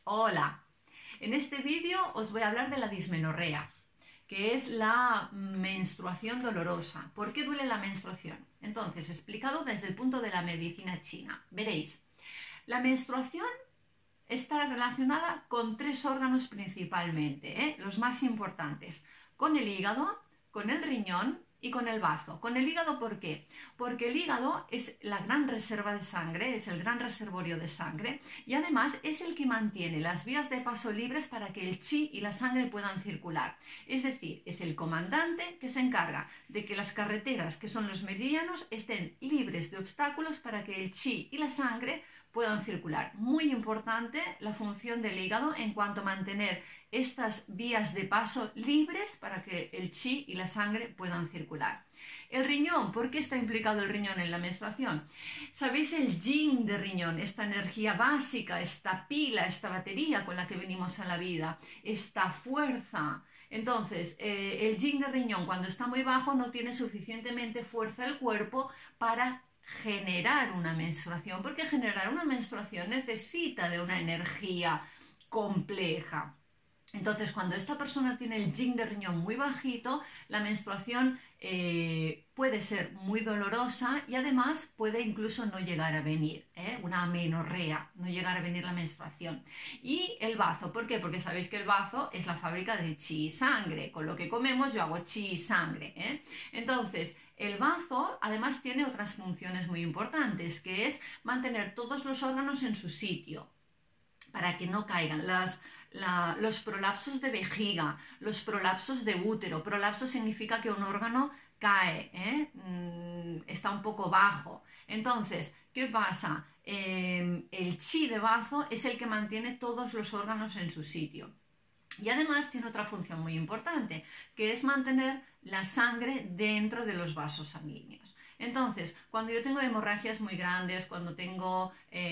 Hola, en este vídeo os voy a hablar de la dismenorrea, que es la menstruación dolorosa. ¿Por qué duele la menstruación? Entonces, explicado desde el punto de la medicina china. Veréis, la menstruación está relacionada con tres órganos principalmente, los más importantes, con el hígado, con el riñón y con el bazo. Con el hígado, ¿por qué? Porque el hígado es la gran reserva de sangre, es el gran reservorio de sangre y además es el que mantiene las vías de paso libres para que el chi y la sangre puedan circular. Es decir, es el comandante que se encarga de que las carreteras, que son los meridianos, estén libres de obstáculos para que el chi y la sangre puedan circular. Muy importante la función del hígado en cuanto a mantener estas vías de paso libres para que el chi y la sangre puedan circular. El riñón, ¿por qué está implicado el riñón en la menstruación? ¿Sabéis el yin de riñón? Esta energía básica, esta pila, esta batería con la que venimos a la vida, esta fuerza. Entonces, el yin de riñón cuando está muy bajo no tiene suficientemente fuerza el cuerpo para generar una menstruación, porque generar una menstruación necesita de una energía compleja. Entonces, cuando esta persona tiene el yin de riñón muy bajito, la menstruación puede ser muy dolorosa y además puede incluso no llegar a venir, una amenorrea, no llegar a venir la menstruación. Y el bazo, ¿por qué? Porque sabéis que el bazo es la fábrica de chi y sangre, con lo que comemos yo hago chi y sangre. Entonces, el bazo además tiene otras funciones muy importantes, que es mantener todos los órganos en su sitio, para que no caigan los prolapsos de vejiga, los prolapsos de útero. Prolapso significa que un órgano cae, está un poco bajo. Entonces, ¿qué pasa? El chi de bazo es el que mantiene todos los órganos en su sitio. Y además tiene otra función muy importante, que es mantener la sangre dentro de los vasos sanguíneos. Entonces, cuando yo tengo hemorragias muy grandes, cuando tengo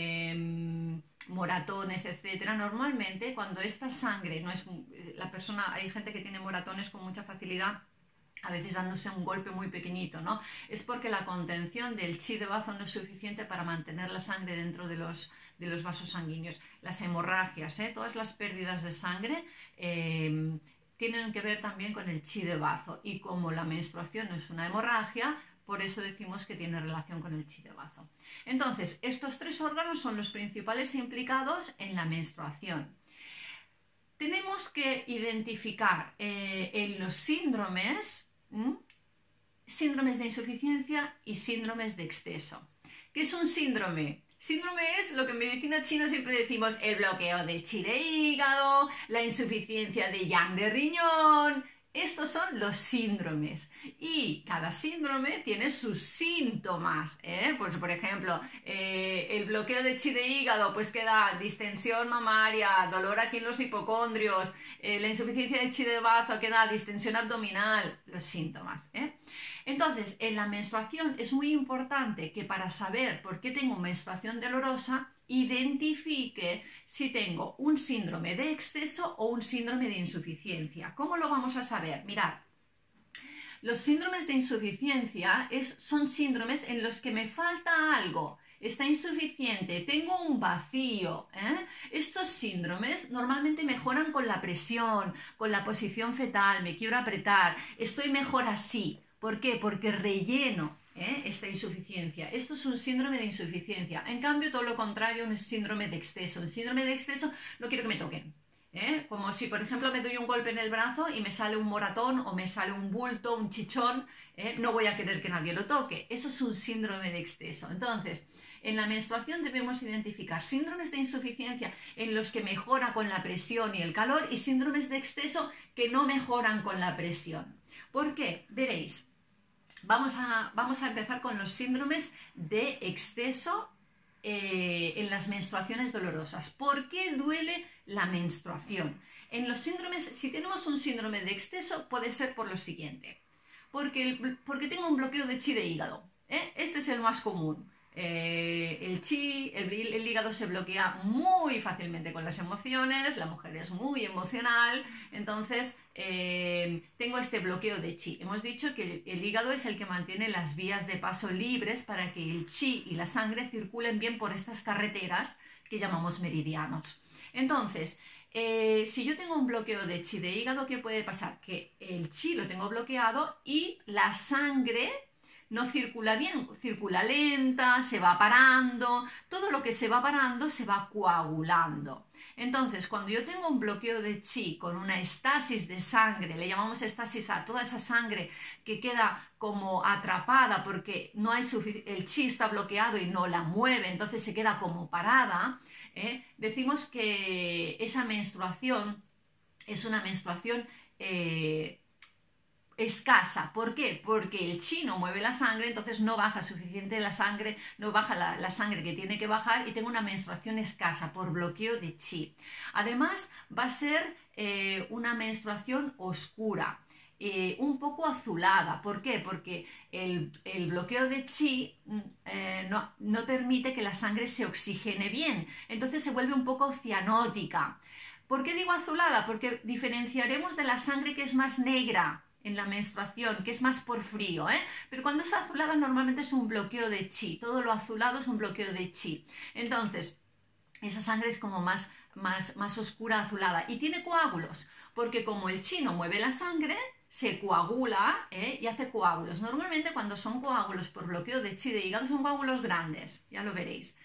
moratones, etcétera, normalmente cuando esta sangre no es la persona, hay gente que tiene moratones con mucha facilidad, a veces dándose un golpe muy pequeñito, ¿no? Es porque la contención del chi de bazo no es suficiente para mantener la sangre dentro de los vasos sanguíneos. Las hemorragias, todas las pérdidas de sangre tienen que ver también con el chi de bazo, y como la menstruación no es una hemorragia, por eso decimos que tiene relación con el chi de bazo. Entonces, estos tres órganos son los principales implicados en la menstruación. Tenemos que identificar en los síndromes, síndromes de insuficiencia y síndromes de exceso. ¿Qué es un síndrome? Síndrome es lo que en medicina china siempre decimos: el bloqueo de chi de hígado, la insuficiencia de yang de riñón. Estos son los síndromes y cada síndrome tiene sus síntomas, Pues, por ejemplo, el bloqueo de chi de hígado pues que da distensión mamaria, dolor aquí en los hipocondrios, la insuficiencia de chi de bazo que da distensión abdominal, los síntomas. Entonces, en la menstruación es muy importante que para saber por qué tengo menstruación dolorosa, identifique si tengo un síndrome de exceso o un síndrome de insuficiencia. ¿Cómo lo vamos a saber? Mirad, los síndromes de insuficiencia son síndromes en los que me falta algo, está insuficiente, tengo un vacío. Estos síndromes normalmente mejoran con la presión, con la posición fetal, me quiero apretar, estoy mejor así. ¿Por qué? Porque relleno esta insuficiencia. Esto es un síndrome de insuficiencia. En cambio, todo lo contrario, un síndrome de exceso. Un síndrome de exceso no quiero que me toquen. Como si, por ejemplo, me doy un golpe en el brazo y me sale un moratón o me sale un bulto, un chichón, no voy a querer que nadie lo toque. Eso es un síndrome de exceso. Entonces, en la menstruación debemos identificar síndromes de insuficiencia en los que mejora con la presión y el calor y síndromes de exceso que no mejoran con la presión. ¿Por qué? Veréis. Vamos a empezar con los síndromes de exceso en las menstruaciones dolorosas. ¿Por qué duele la menstruación? En los síndromes, si tenemos un síndrome de exceso, puede ser por lo siguiente. Porque tengo un bloqueo de chi de hígado. Este es el más común. El chi, el hígado se bloquea muy fácilmente con las emociones, la mujer es muy emocional, entonces tengo este bloqueo de chi. Hemos dicho que el hígado es el que mantiene las vías de paso libres para que el chi y la sangre circulen bien por estas carreteras que llamamos meridianos. Entonces, si yo tengo un bloqueo de chi de hígado, ¿qué puede pasar? Que el chi lo tengo bloqueado y la sangre no circula bien, circula lenta, se va parando, todo lo que se va parando se va coagulando. Entonces, cuando yo tengo un bloqueo de chi con una estasis de sangre, le llamamos estasis a toda esa sangre que queda como atrapada porque no hay el chi está bloqueado y no la mueve, entonces se queda como parada, decimos que esa menstruación es una menstruación escasa. ¿Por qué? Porque el chi no mueve la sangre, entonces no baja suficiente la sangre, no baja la sangre que tiene que bajar y tengo una menstruación escasa por bloqueo de chi. Además, va a ser una menstruación oscura. Un poco azulada. ¿Por qué? Porque el bloqueo de chi no permite que la sangre se oxigene bien, entonces se vuelve un poco cianótica. ¿Por qué digo azulada? Porque diferenciaremos de la sangre que es más negra en la menstruación, que es más por frío, pero cuando es azulada normalmente es un bloqueo de chi, todo lo azulado es un bloqueo de chi. Entonces, esa sangre es como más oscura, azulada, y tiene coágulos, porque como el chi no mueve la sangre, se coagula y hace coágulos. Normalmente cuando son coágulos por bloqueo de chi de hígado son coágulos grandes, ya lo veréis.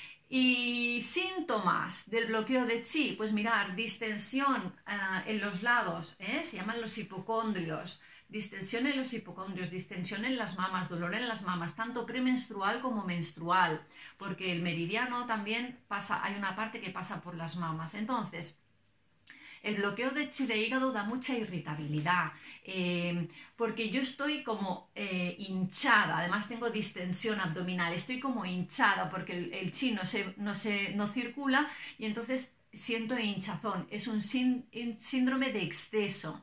Y síntomas del bloqueo de chi, pues mirar, distensión en los lados, se llaman los hipocondrios, distensión en los hipocondrios, distensión en las mamas, dolor en las mamas, tanto premenstrual como menstrual, porque el meridiano también pasa, hay una parte que pasa por las mamas. Entonces, el bloqueo de chi de hígado da mucha irritabilidad, porque yo estoy como hinchada, además tengo distensión abdominal, estoy como hinchada porque el chi no circula y entonces siento hinchazón, es un síndrome de exceso.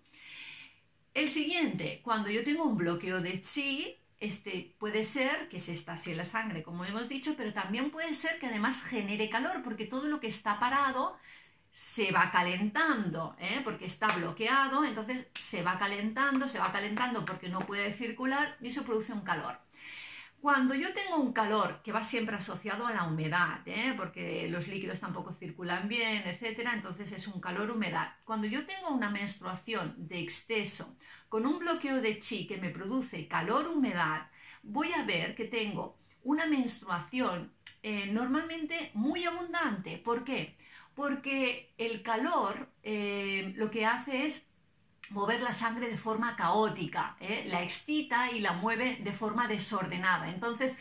El siguiente, cuando yo tengo un bloqueo de chi, puede ser que se estasie la sangre, como hemos dicho, pero también puede ser que además genere calor, porque todo lo que está parado se va calentando, porque está bloqueado, entonces se va calentando porque no puede circular y eso produce un calor. Cuando yo tengo un calor que va siempre asociado a la humedad, porque los líquidos tampoco circulan bien, etcétera, entonces es un calor-humedad. Cuando yo tengo una menstruación de exceso con un bloqueo de chi que me produce calor-humedad, voy a ver que tengo una menstruación normalmente muy abundante. ¿Por qué? Porque el calor lo que hace es mover la sangre de forma caótica, la excita y la mueve de forma desordenada. Entonces,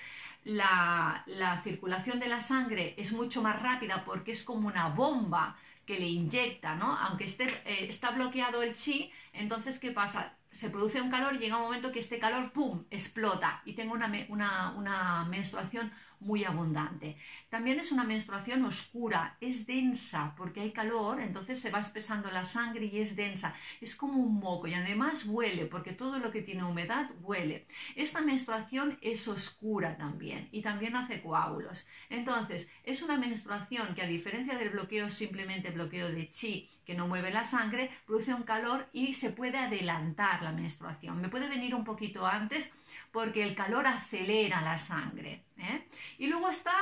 la circulación de la sangre es mucho más rápida porque es como una bomba que le inyecta, ¿no? Aunque está bloqueado el chi, entonces, ¿qué pasa? Se produce un calor y llega un momento que este calor, ¡pum!, explota y tengo una menstruación muy abundante. También es una menstruación oscura, es densa porque hay calor, entonces se va espesando la sangre y es densa, es como un moco y además huele porque todo lo que tiene humedad huele. Esta menstruación es oscura también y también hace coágulos. Entonces es una menstruación que a diferencia del bloqueo, simplemente bloqueo de chi que no mueve la sangre, produce un calor y se puede adelantar la menstruación. Me puede venir un poquito antes porque el calor acelera la sangre. Y luego está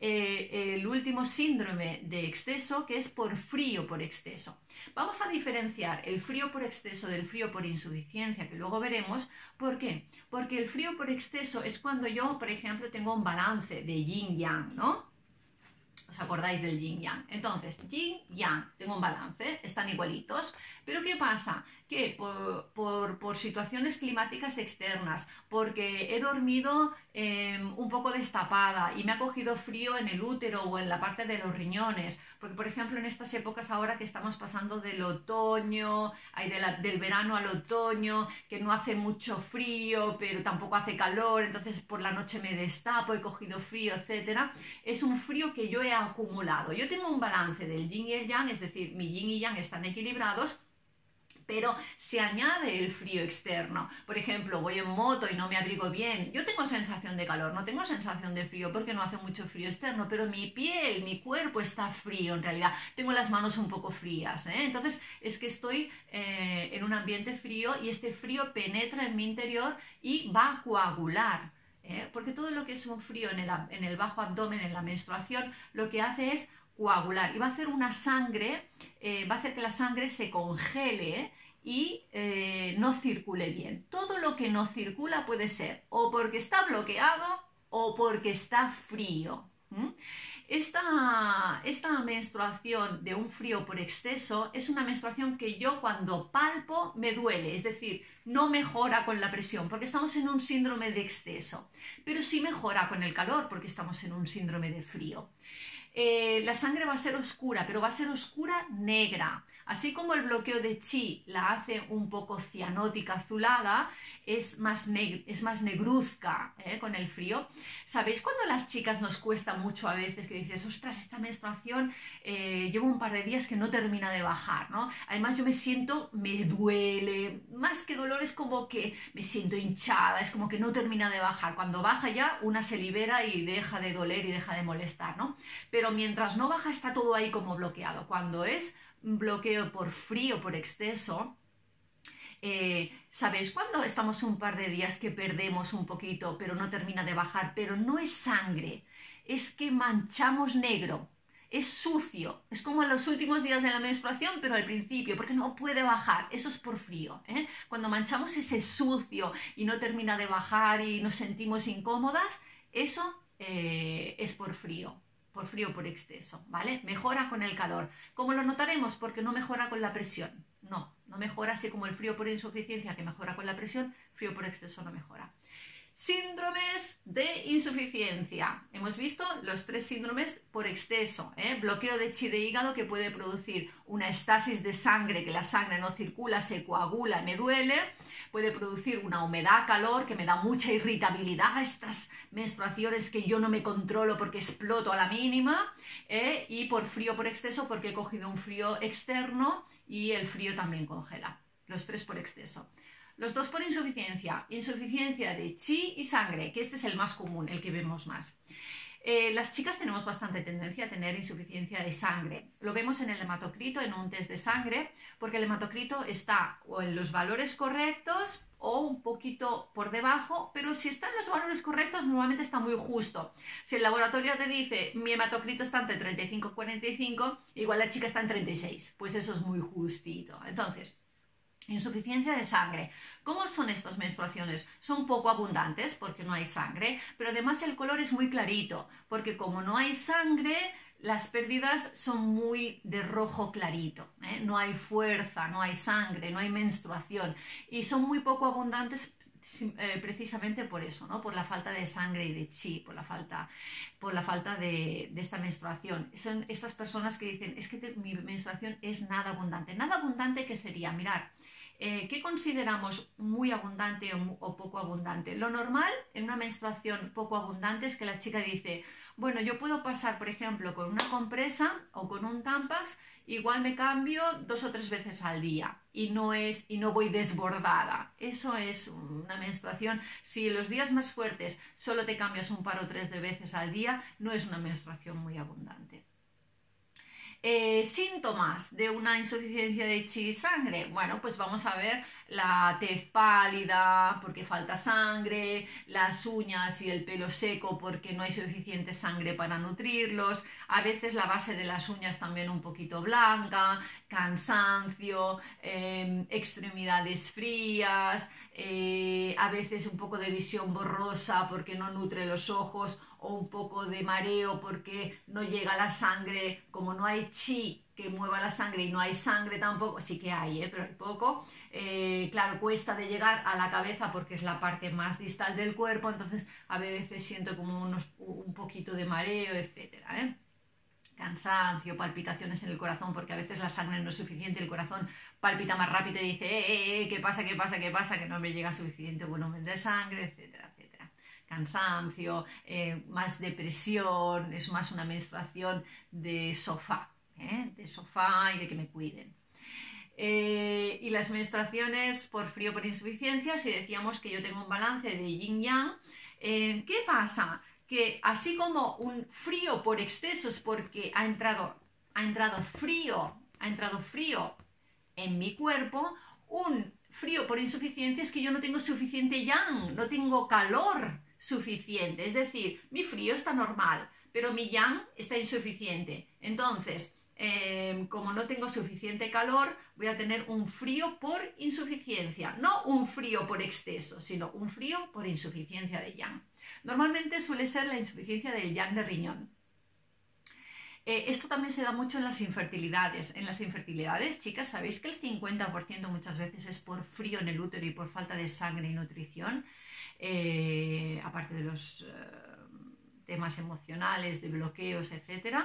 el último síndrome de exceso, que es por frío por exceso. Vamos a diferenciar el frío por exceso del frío por insuficiencia, que luego veremos. ¿Por qué? Porque el frío por exceso es cuando yo, por ejemplo, tengo un balance de yin-yang, ¿no? ¿Os acordáis del yin-yang? Entonces, yin-yang, tengo un balance, están igualitos, pero ¿qué pasa? Que por situaciones climáticas externas, porque he dormido un poco destapada y me ha cogido frío en el útero o en la parte de los riñones, porque por ejemplo en estas épocas ahora que estamos pasando del otoño, del verano al otoño, que no hace mucho frío, pero tampoco hace calor, entonces por la noche me destapo, he cogido frío, etcétera, es un frío que yo he acumulado. Yo tengo un balance del yin y el yang, es decir, mi yin y yang están equilibrados, pero se añade el frío externo. Por ejemplo, voy en moto y no me abrigo bien. Yo tengo sensación de calor, no tengo sensación de frío porque no hace mucho frío externo, pero mi piel, mi cuerpo está frío en realidad. Tengo las manos un poco frías, Entonces es que estoy en un ambiente frío y este frío penetra en mi interior y va a coagular porque todo lo que es un frío en el bajo abdomen, en la menstruación, lo que hace es coagular y va a hacer una sangre, va a hacer que la sangre se congele y no circule bien. Todo lo que no circula puede ser o porque está bloqueado o porque está frío. Esta menstruación de un frío por exceso es una menstruación que yo cuando palpo me duele, es decir, no mejora con la presión porque estamos en un síndrome de exceso, pero sí mejora con el calor porque estamos en un síndrome de frío. La sangre va a ser oscura, pero va a ser oscura negra. Así como el bloqueo de chi la hace un poco cianótica, azulada, es más negruzca con el frío. ¿Sabéis cuando a las chicas nos cuesta mucho a veces que dices, ostras, esta menstruación llevo un par de días que no termina de bajar, ¿no? Además yo me duele, más que dolor es como que me siento hinchada, es como que no termina de bajar. Cuando baja ya una se libera y deja de doler y deja de molestar, ¿no? Pero mientras no baja está todo ahí como bloqueado. Cuando es bloqueo por frío, por exceso, ¿sabéis cuando estamos un par de días que perdemos un poquito pero no termina de bajar? Pero no es sangre, es que manchamos negro, es sucio, es como en los últimos días de la menstruación pero al principio, porque no puede bajar, eso es por frío, Cuando manchamos ese sucio y no termina de bajar y nos sentimos incómodas, eso es por frío por exceso, ¿vale? Mejora con el calor. ¿Cómo lo notaremos? Porque no mejora con la presión. No mejora así como el frío por insuficiencia que mejora con la presión, frío por exceso no mejora. Síndromes de insuficiencia. Hemos visto los 3 síndromes por exceso. Bloqueo de chi de hígado que puede producir una estasis de sangre, que la sangre no circula, se coagula, me duele. Puede producir una humedad-calor que me da mucha irritabilidad, estas menstruaciones que yo no me controlo porque exploto a la mínima. Y por frío por exceso porque he cogido un frío externo y el frío también congela. Los 3 por exceso. Los 2 por insuficiencia, insuficiencia de chi y sangre, que este es el más común, el que vemos más. Las chicas tenemos bastante tendencia a tener insuficiencia de sangre. Lo vemos en el hematocrito, en un test de sangre, porque el hematocrito está o en los valores correctos o un poquito por debajo, pero si está en los valores correctos normalmente está muy justo. Si el laboratorio te dice mi hematocrito está entre 35 y 45, igual la chica está en 36, pues eso es muy justito. Entonces, insuficiencia de sangre. ¿Cómo son estas menstruaciones? Son poco abundantes porque no hay sangre, pero además el color es muy clarito, porque como no hay sangre, las pérdidas son muy de rojo clarito, no hay fuerza, no hay sangre, no hay menstruación y son muy poco abundantes precisamente por eso, ¿no? Por la falta de sangre y de chi, por la falta de esta menstruación. Son estas personas que dicen, es que mi menstruación es nada abundante. Nada abundante, ¿qué sería? Mirar, ¿qué consideramos muy abundante o poco abundante? Lo normal en una menstruación poco abundante es que la chica dice, bueno, yo puedo pasar, por ejemplo, con una compresa o con un Tampax, igual me cambio 2 o 3 veces al día y no voy desbordada. Eso es una menstruación. Si en los días más fuertes solo te cambias un par o 3 de veces al día, no es una menstruación muy abundante. Síntomas de una insuficiencia de chi y sangre. Bueno, pues vamos a ver la tez pálida porque falta sangre, las uñas y el pelo seco porque no hay suficiente sangre para nutrirlos, a veces la base de las uñas también un poquito blanca, cansancio, extremidades frías, a veces un poco de visión borrosa porque no nutre los ojos, o un poco de mareo porque no llega la sangre, como no hay chi que mueva la sangre y no hay sangre tampoco, sí que hay, pero hay poco, claro, cuesta de llegar a la cabeza porque es la parte más distal del cuerpo, entonces a veces siento como un poquito de mareo, etcétera, cansancio, palpitaciones en el corazón porque a veces la sangre no es suficiente, el corazón palpita más rápido y dice, ¿qué pasa? Que no me llega suficiente volumen de sangre, etcétera, etcétera. Cansancio, más depresión, es más una menstruación de sofá y de que me cuiden. Y las menstruaciones por frío, por insuficiencia, si decíamos que yo tengo un balance de yin-yang, ¿qué pasa? Que así como un frío por exceso es porque ha entrado frío en mi cuerpo, un frío por insuficiencia es que yo no tengo suficiente yang, no tengo calor insuficiente, es decir, mi frío está normal, pero mi yang está insuficiente. Entonces, como no tengo suficiente calor, voy a tener un frío por insuficiencia, no un frío por exceso, sino un frío por insuficiencia de yang. Normalmente suele ser la insuficiencia del yang de riñón. Esto también se da mucho en las infertilidades. En las infertilidades, chicas, ¿sabéis que el 50% muchas veces es por frío en el útero y por falta de sangre y nutrición? Aparte de los temas emocionales, de bloqueos, etc.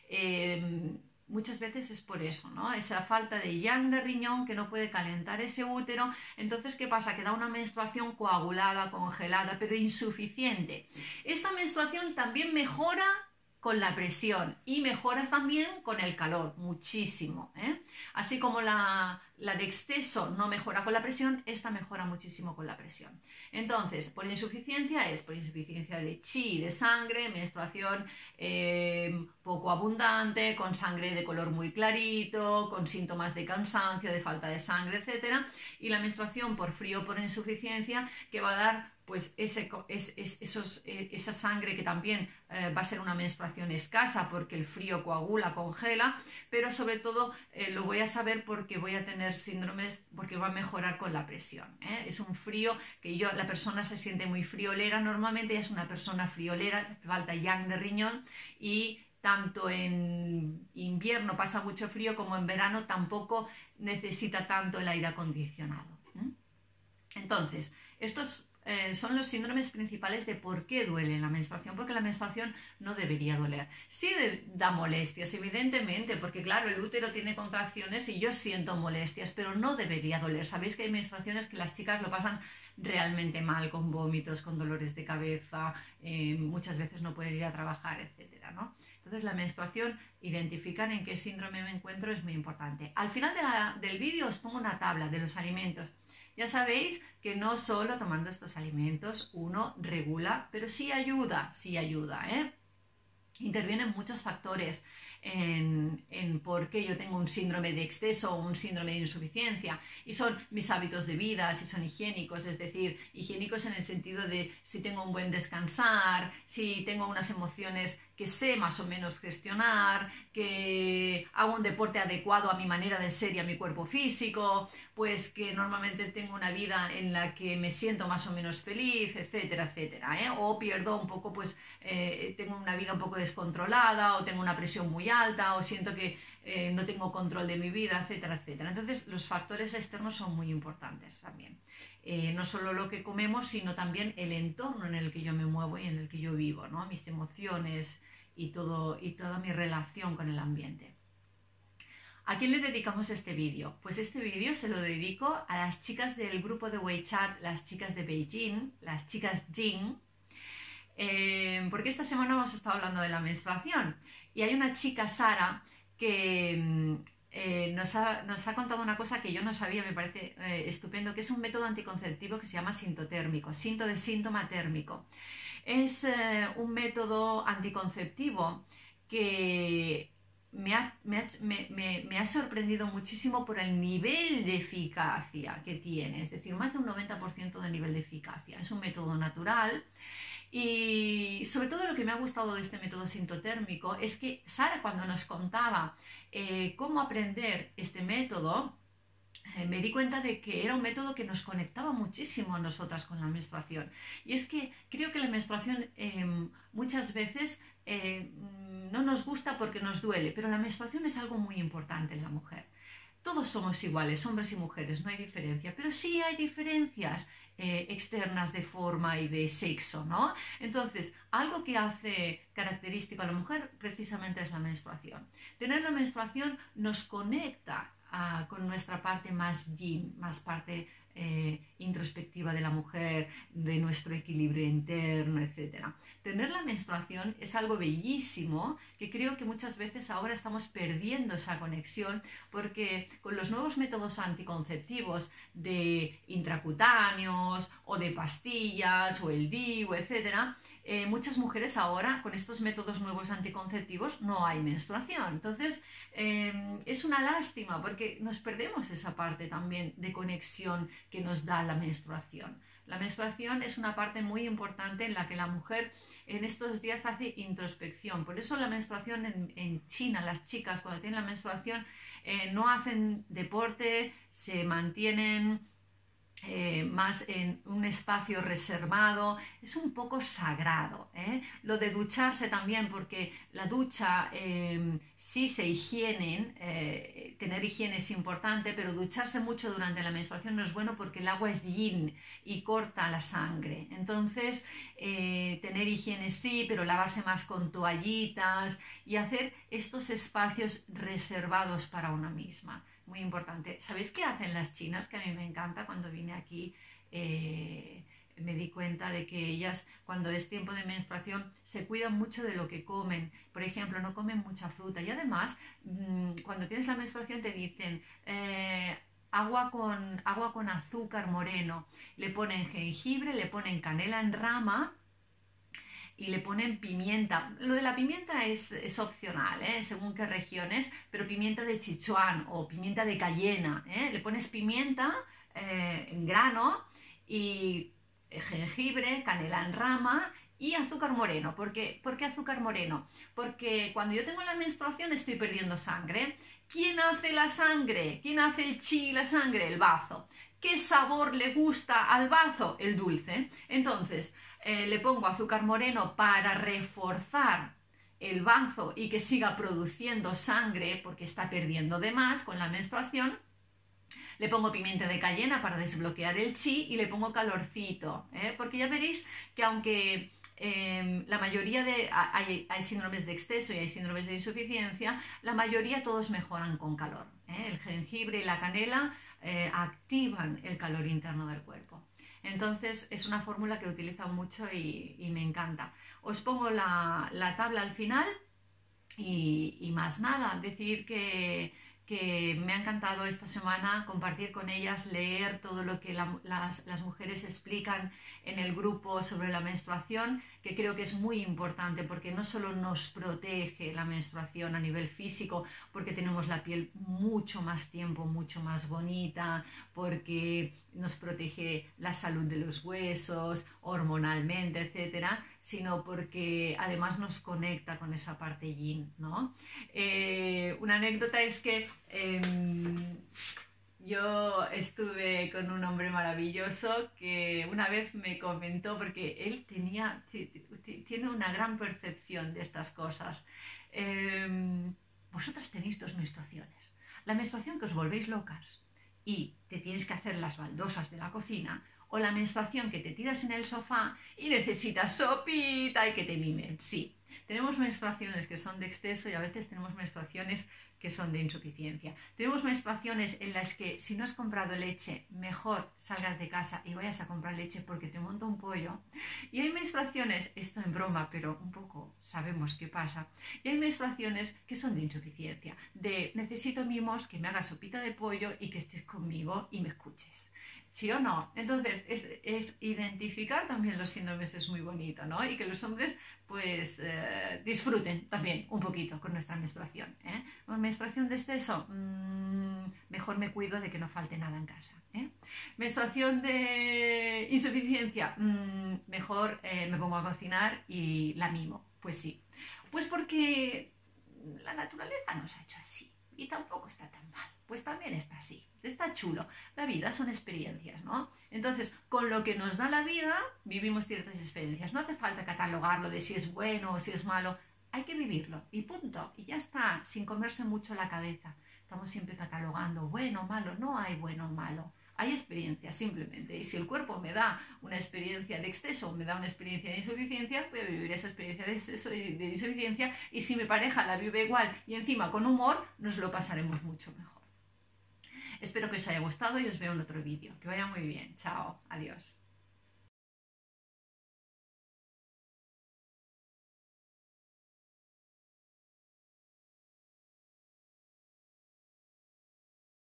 Muchas veces es por eso, ¿no? Esa falta de yang de riñón que no puede calentar ese útero. Entonces, ¿qué pasa? Que da una menstruación coagulada, congelada, pero insuficiente. Esta menstruación también mejora con la presión y mejoras también con el calor, muchísimo, ¿eh? Así como la de exceso no mejora con la presión, esta mejora muchísimo con la presión. Entonces, por insuficiencia es por insuficiencia de chi, de sangre, menstruación poco abundante, con sangre de color muy clarito, con síntomas de cansancio, de falta de sangre, etc. Y la menstruación por frío, por insuficiencia, que va a dar pues esa sangre que también va a ser una menstruación escasa porque el frío coagula, congela, pero sobre todo lo voy a saber porque voy a tener síndromes, porque va a mejorar con la presión, ¿eh? Es un frío que la persona se siente muy friolera, normalmente ella es una persona friolera, falta yang de riñón, y tanto en invierno pasa mucho frío como en verano tampoco necesita tanto el aire acondicionado. Entonces, estos son los síndromes principales de por qué duele la menstruación, porque la menstruación no debería doler. Sí da molestias, evidentemente, porque claro, el útero tiene contracciones y yo siento molestias, pero no debería doler. Sabéis que hay menstruaciones que las chicas lo pasan realmente mal, con vómitos, con dolores de cabeza, muchas veces no pueden ir a trabajar, etcétera, ¿no? Entonces la menstruación, identificar en qué síndrome me encuentro es muy importante. Al final del vídeo os pongo una tabla de los alimentos. Ya sabéis que no solo tomando estos alimentos uno regula, pero sí ayuda, ¿eh? Intervienen muchos factores en por qué yo tengo un síndrome de exceso o un síndrome de insuficiencia, y son mis hábitos de vida, si son higiénicos, es decir, higiénicos en el sentido de si tengo un buen descansar, si tengo unas emociones que sé más o menos gestionar, que hago un deporte adecuado a mi manera de ser y a mi cuerpo físico, pues que normalmente tengo una vida en la que me siento más o menos feliz, etcétera, etcétera, ¿eh? O pierdo un poco, pues tengo una vida un poco descontrolada, o tengo una presión muy alta, o siento que no tengo control de mi vida, etcétera, etcétera. Entonces los factores externos son muy importantes también. No solo lo que comemos, sino también el entorno en el que yo me muevo y en el que yo vivo, ¿no? Mis emociones y toda mi relación con el ambiente. ¿A quién le dedicamos este vídeo? Pues este vídeo se lo dedico a las chicas del grupo de WeChat, las chicas de Beijing, las chicas Jing, porque esta semana hemos estado hablando de la menstruación y hay una chica, Sara, que nos ha contado una cosa que yo no sabía, me parece estupendo, que es un método anticonceptivo que se llama sintotérmico, sinto de síntoma térmico. Es un método anticonceptivo que me ha sorprendido muchísimo por el nivel de eficacia que tiene, es decir, más de un 90% de nivel de eficacia. Es un método natural. Y sobre todo lo que me ha gustado de este método sintotérmico es que Sara, cuando nos contaba cómo aprender este método, me di cuenta de que era un método que nos conectaba muchísimo a nosotras con la menstruación. Y es que creo que la menstruación muchas veces no nos gusta porque nos duele, pero la menstruación es algo muy importante en la mujer. Todos somos iguales, hombres y mujeres, no hay diferencia, pero sí hay diferencias externas de forma y de sexo, ¿no? Entonces, algo que hace característico a la mujer precisamente es la menstruación. Tener la menstruación nos conecta con nuestra parte más yin, más parte introspectiva de la mujer, de nuestro equilibrio interno, etc. Tener la menstruación es algo bellísimo que creo que muchas veces ahora estamos perdiendo esa conexión, porque con los nuevos métodos anticonceptivos de intracutáneos o de pastillas o el DIU, etc., muchas mujeres ahora con estos métodos nuevos anticonceptivos no hay menstruación. Entonces es una lástima porque nos perdemos esa parte también de conexión que nos da la menstruación. La menstruación es una parte muy importante en la que la mujer en estos días hace introspección. Por eso la menstruación en China, las chicas cuando tienen la menstruación no hacen deporte, se mantienen más en un espacio reservado, es un poco sagrado, ¿eh? Lo de ducharse también, porque la ducha sí se higienen, tener higiene es importante, pero ducharse mucho durante la menstruación no es bueno porque el agua es yin y corta la sangre. Entonces, tener higiene sí, pero lavarse más con toallitas y hacer estos espacios reservados para una misma. Muy importante. ¿Sabéis qué hacen las chinas? Que a mí me encanta. Cuando vine aquí me di cuenta de que ellas, cuando es tiempo de menstruación, se cuidan mucho de lo que comen. Por ejemplo, no comen mucha fruta. Y además, cuando tienes la menstruación te dicen agua con azúcar moreno. Le ponen jengibre, le ponen canela en rama y le ponen pimienta. Lo de la pimienta es opcional, según qué regiones, pero pimienta de Sichuan o pimienta de Cayena. Le pones pimienta en grano y jengibre, canela en rama y azúcar moreno. ¿Por qué azúcar moreno? Porque cuando yo tengo la menstruación estoy perdiendo sangre. ¿Quién hace la sangre? ¿Quién hace el chi y la sangre? El bazo. ¿Qué sabor le gusta al bazo? El dulce. Entonces, le pongo azúcar moreno para reforzar el bazo y que siga produciendo sangre porque está perdiendo de más con la menstruación. Le pongo pimienta de cayena para desbloquear el chi y le pongo calorcito, porque ya veréis que aunque la mayoría hay síndromes de exceso y hay síndromes de insuficiencia, la mayoría todos mejoran con calor. El jengibre y la canela activan el calor interno del cuerpo. Entonces es una fórmula que utilizo mucho y me encanta. Os pongo la tabla al final y más nada, decir que me ha encantado esta semana compartir con ellas, leer todo lo que las mujeres explican en el grupo sobre la menstruación, que creo que es muy importante porque no solo nos protege la menstruación a nivel físico, porque tenemos la piel mucho más tiempo, mucho más bonita, porque nos protege la salud de los huesos, hormonalmente, etcétera, sino porque además nos conecta con esa parte yin, ¿no? Una anécdota es que yo estuve con un hombre maravilloso que una vez me comentó, porque él tiene una gran percepción de estas cosas. Vosotras tenéis dos menstruaciones. La menstruación que os volvéis locas y te tienes que hacer las baldosas de la cocina, o la menstruación que te tiras en el sofá y necesitas sopita y que te mimen. Sí, tenemos menstruaciones que son de exceso y a veces tenemos menstruaciones que son de insuficiencia. Tenemos menstruaciones en las que si no has comprado leche, mejor salgas de casa y vayas a comprar leche porque te monta un pollo. Y hay menstruaciones, esto en broma, pero un poco sabemos qué pasa, y hay menstruaciones que son de insuficiencia, de necesito mimos, que me hagas sopita de pollo y que estés conmigo y me escuches. ¿Sí o no? Entonces, es identificar también los síndromes es muy bonito, ¿no? Y que los hombres, pues, disfruten también un poquito con nuestra menstruación, ¿eh? Una menstruación de exceso, mejor me cuido de que no falte nada en casa, ¿eh? Menstruación de insuficiencia, mejor me pongo a cocinar y la mimo. Pues sí. Pues porque la naturaleza nos ha hecho así. Y tampoco está tan mal, pues también está así, está chulo. La vida son experiencias, ¿no? Entonces, con lo que nos da la vida, vivimos ciertas experiencias. No hace falta catalogarlo de si es bueno o si es malo, hay que vivirlo y punto. Y ya está, sin comerse mucho la cabeza. Estamos siempre catalogando bueno o malo, no hay bueno o malo. Hay experiencias simplemente, y si el cuerpo me da una experiencia de exceso o me da una experiencia de insuficiencia, voy a vivir esa experiencia de exceso y de insuficiencia, y si mi pareja la vive igual y encima con humor, nos lo pasaremos mucho mejor. Espero que os haya gustado y os veo en otro vídeo. Que vaya muy bien. Chao. Adiós.